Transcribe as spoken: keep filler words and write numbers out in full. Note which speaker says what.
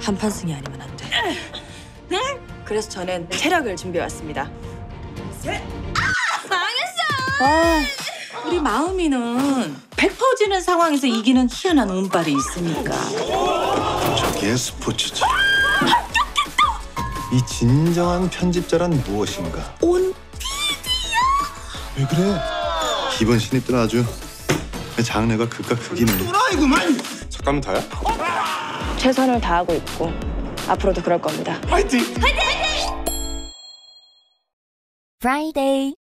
Speaker 1: 한판 승이 아니면 안 돼.
Speaker 2: 그래서 저는 체력을 준비해왔습니다.
Speaker 1: 아, 우리 마음이는 백 퍼지는 상황에서 이기는 희한한 운빨이 있으니까.
Speaker 3: 저게 스포츠지. 이 진정한 편집자란 무엇인가?
Speaker 1: 온
Speaker 3: 왜 그래? 이번 신입 들 아주 장래가 극과 극이네.
Speaker 4: 또라이구만.
Speaker 3: 잠깐만 다야?
Speaker 2: 최선을 다하고 있고 앞으로도 그럴 겁니다.
Speaker 4: 파이팅.
Speaker 5: Friday.